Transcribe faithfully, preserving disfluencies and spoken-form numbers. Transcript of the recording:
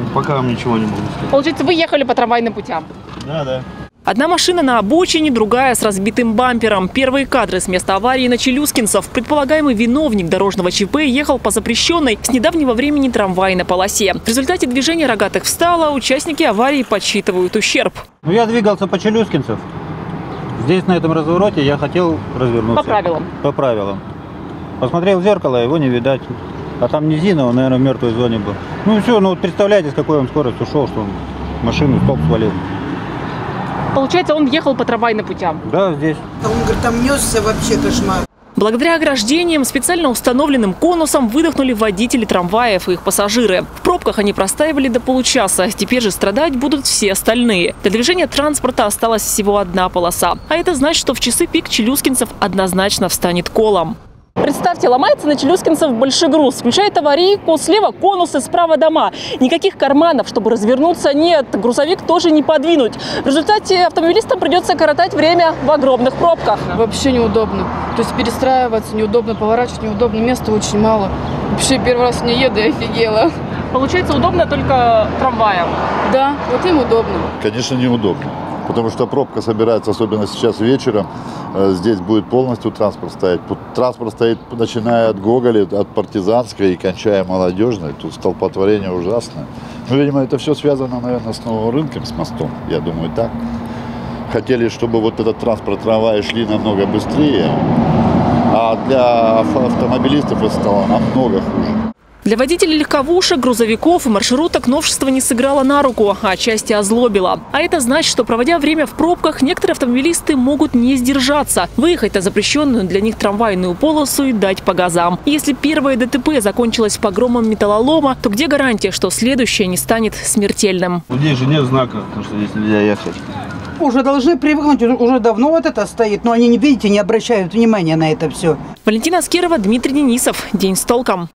пока вам ничего не могу сказать. Получается, вы ехали по трамвайным путям? Да, да. Одна машина на обочине, другая с разбитым бампером. Первые кадры с места аварии на Челюскинцев. Предполагаемый виновник дорожного ЧП ехал по запрещенной с недавнего времени трамвайной полосе. В результате движения рогатых встало, участники аварии подсчитывают ущерб. Ну, я двигался по Челюскинцев. Здесь, на этом развороте, я хотел развернуться. По правилам? По правилам. Посмотрел в зеркало, его не видать. А там низина, он, наверное, в мертвой зоне был. Ну и все, ну вот представляете, с какой он скоростью ушел, что он машину в столб свалил. Получается, он ехал по трамвайным путям? Да, здесь. Он говорит, там несся вообще кошмар. Благодаря ограждениям, специально установленным конусом выдохнули водители трамваев и их пассажиры. В пробках они простаивали до получаса. Теперь же страдать будут все остальные. Для движения транспорта осталась всего одна полоса. А это значит, что в часы пик Челюскинцев однозначно встанет колом. Представьте, ломается на Челюскинцев большегруз, включает аварийку, слева конусы, справа дома. Никаких карманов, чтобы развернуться, нет. Грузовик тоже не подвинуть. В результате автомобилистам придется коротать время в огромных пробках. Вообще неудобно. То есть перестраиваться неудобно, поворачивать неудобно, места очень мало. Вообще первый раз не еду, я офигела. Получается, удобно только трамваям? Да, вот им удобно. Конечно, неудобно. Потому что пробка собирается, особенно сейчас вечером. Здесь будет полностью транспорт стоять. Транспорт стоит, начиная от Гоголя, от Партизанской и кончая Молодежной. Тут столпотворение ужасное. Ну, видимо, это все связано, наверное, с новым рынком, с мостом. Я думаю, так. Хотели, чтобы вот этот транспорт, трамваи шли намного быстрее. А для автомобилистов это стало намного хуже. Для водителей легковушек, грузовиков и маршруток новшество не сыграло на руку, а отчасти озлобило. А это значит, что, проводя время в пробках, некоторые автомобилисты могут не сдержаться, выехать на запрещенную для них трамвайную полосу и дать по газам. И если первое ДТП закончилось погромом металлолома, то где гарантия, что следующее не станет смертельным? Здесь же нет знака, потому что здесь нельзя ехать. Уже должны привыкнуть, уже давно вот это стоит, но они, не видите, не обращают внимания на это все. Валентина Аскерова, Дмитрий Денисов. День с толком.